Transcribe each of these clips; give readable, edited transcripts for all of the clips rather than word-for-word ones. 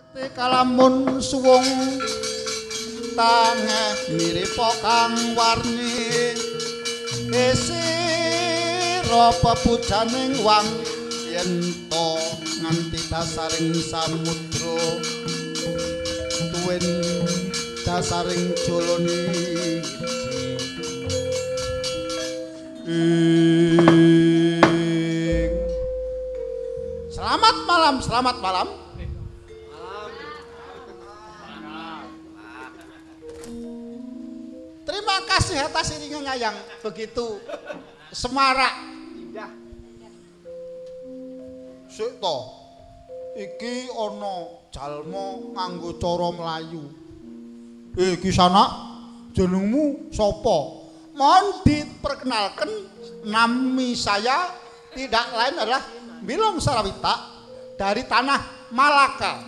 Kalamun suwung tangeh mirip kang warni sira pepujaning wang yen to nganti dasaring samudra tuwin dasaring jolone Selamat malam, selamat malam. Terima kasih atas iringannya yang begitu semarak. Indah. Sik to. Iki ana jalma nganggo cara mlayu. Iki sanak jenengmu sapa? Mohon diperkenalkan, nami saya tidak lain adalah Bilong Sarawita dari tanah Malaka.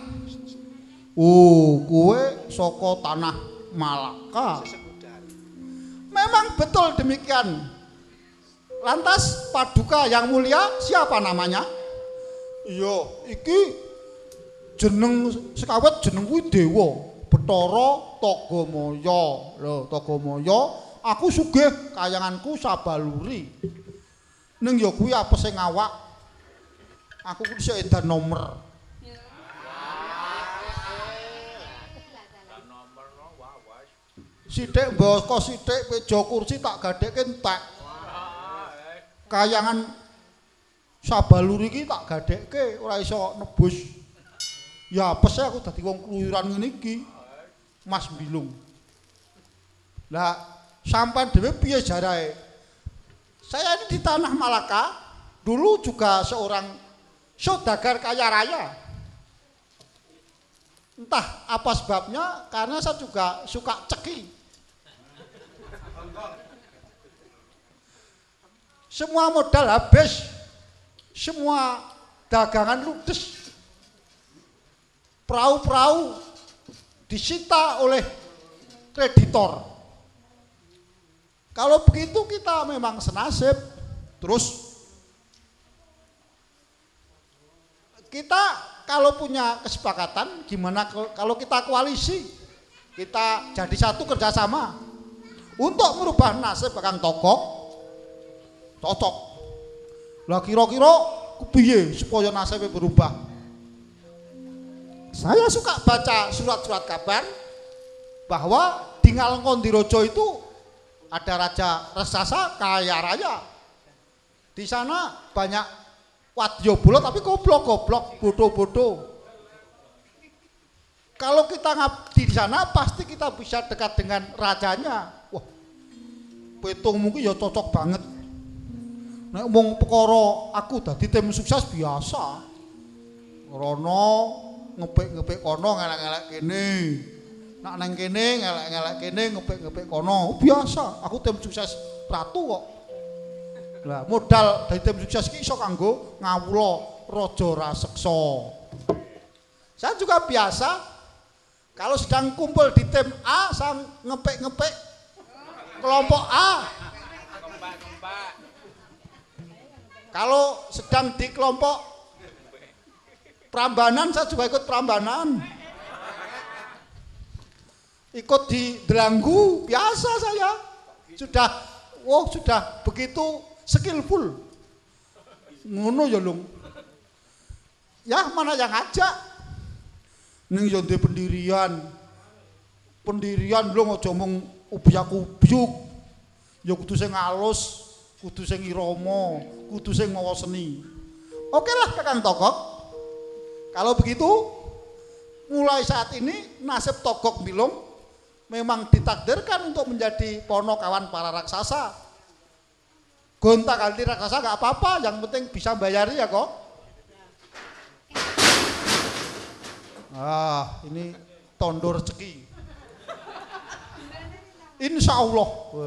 Kowe saka tanah Malaka. Memang betul demikian. Lantas Paduka yang mulia siapa namanya? Iya, iki jeneng sekawet jeneng kuwi Dewa Bathara Tagamaya. Lho, Tagamaya, aku sugih kayanganku sabaluri. Ning ya kuwi apese ngawak. Aku kuwi isih edan nomor. Sithik mboko sithik meja kursi tak gadhekke entek. Kayangan sabaluri iki tak gadhekke ora iso nebus. Ya apese aku dadi wong keluyuran ngene iki. Mas Bilung. Lah sampean dhewe piye jarae? Saya ini di tanah Malaka, dulu juga seorang saudagar kaya raya. Entah apa sebabnya, karena saya juga suka ceki. Semua modal habis, semua dagangan ludes, perahu-perahu disita oleh kreditor. Kalau begitu kita memang senasib. Terus kita kalau punya kesepakatan, gimana kalau kita koalisi, kita jadi satu kerjasama untuk merubah nasib Kang Tokok. Cocok. Lah kira-kira kepiye supaya nasibnya berubah? Saya suka baca surat-surat kabar bahwa di Ngalengkondirojo itu ada raja raksasa kaya raya. Di sana banyak wadya bola tapi goblok-goblok, bodoh-bodoh. Kalau kita ngabdi di sana pasti kita bisa dekat dengan rajanya. Wah, petung mungkin ya cocok banget. Nek wong perkara aku dadi tim sukses biasa. Rono ngepek-ngepek kono ngelak-ngelak kene. Nak nang kene ngelak-ngelak kene ngepek-ngepek kono. Biasa, aku tim sukses ratu kok. Lah modal dari tim sukses iki iso kanggo ngawula raja raseksa. Saya juga biasa kalau sedang kumpul di tim A saya ngepek-ngepek kelompok A. Kalau sedang di kelompok Prambanan saya juga ikut Prambanan. Ikut di Delanggu biasa saya. Sudah begitu skillful. Ngono ya Lung. Ya mana yang ngajak? Ning yo ndek pendirian. Pendirian lho aja mung ubyak-ubyuk. Ya kudu sing alus, kudu sing irama, kudu sing mawa seni. Oke lah Kakang Tokok. Kalau begitu mulai saat ini nasib Togok Bilung memang ditakdirkan untuk menjadi ponokawan para raksasa. Gonta-ganti raksasa gak apa-apa, yang penting bisa bayari ya kok. Ini tondo rezeki. Insya Allah.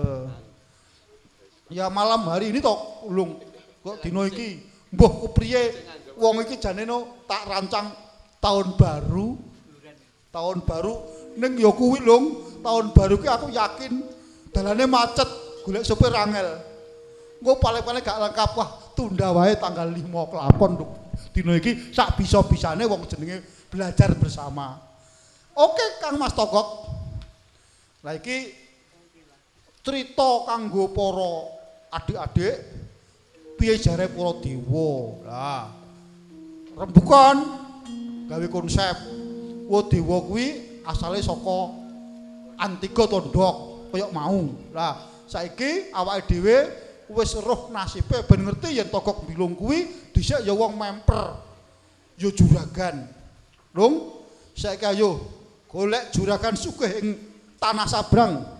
Ya malam hari ini tok ulung kok dino iki mbah kepriye wong iki janeno tak rancang tahun baru. Tahun baru ning ya kuwi lung, tahun baru ki aku yakin dalane macet, golek sopir angel. Engko paling-paling gak lengkap wah tunda wae tanggal 5 kelapon dino iki sak bisa-bisane wong jenenge belajar bersama. Oke Kang Mas Togok. Lah iki cerita kanggo para adik-adik piye jare para dewa. Lah rembugan gawe konsep dewa kuwi asale saka Antiga Tondok kaya mau. Lah saiki awake dhewe wis roh nasibe ben ngerti yen Togok Bilung kuwi dhisik ya wong memper. Ya juragan. Lung, saiki ayo golek juragan sugih ing Tanah Sabrang.